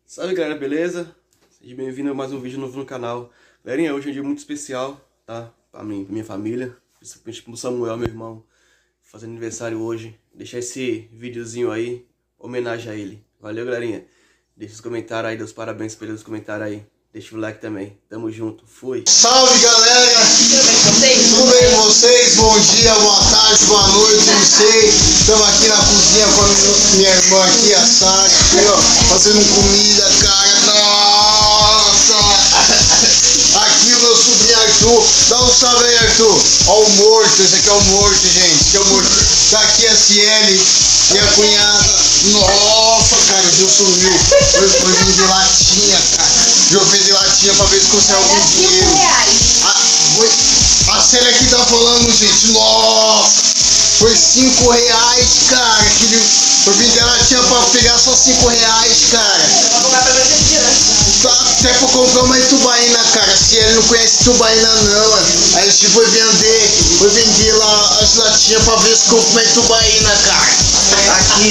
Salve galera, beleza? Seja bem-vindo a mais um vídeo novo no canal. Galerinha, hoje é um dia muito especial, tá? Pra mim, pra minha família, principalmente pro Samuel, meu irmão, fazendo aniversário hoje. Deixar esse videozinho aí, homenagem a ele. Valeu, galerinha. Deixa os comentários aí, dê os parabéns pra ele nos comentários aí. Deixa o like também. Tamo junto, fui! Salve galera! Tudo bem com vocês? Bom dia, boa tarde, boa noite, não sei. Estamos aqui na cozinha com a minha irmã aqui, a Sara, aqui, ó, fazendo comida, cara. Nossa! Aqui o meu sobrinho Arthur. Dá um salve aí, Arthur. Ó o morto, esse aqui é o morto, gente. Esse aqui é o morto. Tá aqui a Ciele, minha cunhada. Nossa, cara, o Gil sumiu. Foi vender latinha, cara. Eu vendi latinha pra ver se consegue algum dinheiro. A Célia aqui tá falando, gente. Nossa, foi R$5, cara. Eu vendi latinha pra pegar só R$5, cara. Vou comprar pra você tirar. Tá, até pra comprar uma Itubaína, cara. Se ele não conhece Itubaína, não. Aí a gente foi vender lá as latinhas pra ver se compra uma Itubaína, cara. Aqui.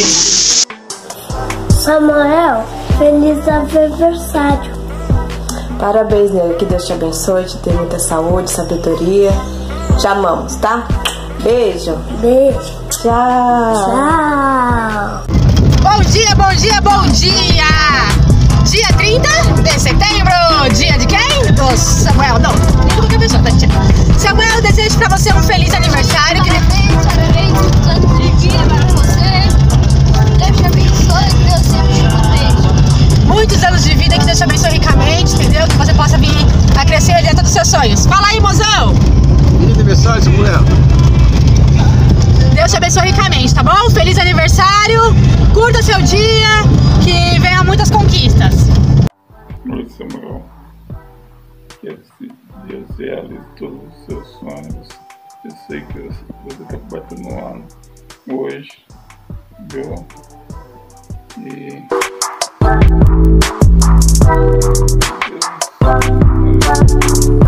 Samuel, feliz aniversário. Parabéns, Nele. Que Deus te abençoe, te dê muita saúde, sabedoria. Te amamos, tá? Beijo. Beijo. Tchau. Tchau. Bom dia, bom dia, bom dia! Dia 30 de setembro, dia de quem? Do Samuel, não, nem qualquer pessoa, tá, tia? Samuel, eu desejo pra você um feliz aniversário. Parabéns, muitos anos de vida para você. Deus te abençoe, que Deus sempre te proteja. Muitos anos de vida, que Deus te abençoe ricamente, entendeu? Que você possa vir a crescer dentro dos seus sonhos. Fala aí, mozão! Feliz aniversário, Samuel. Deus te abençoe ricamente, tá bom? Feliz aniversário, curta seu dia, que venha muitas conquistas. Oi, Samuel. Que esse dia se realize todos os seus sonhos. Eu sei que você está batendo no ano hoje, viu? E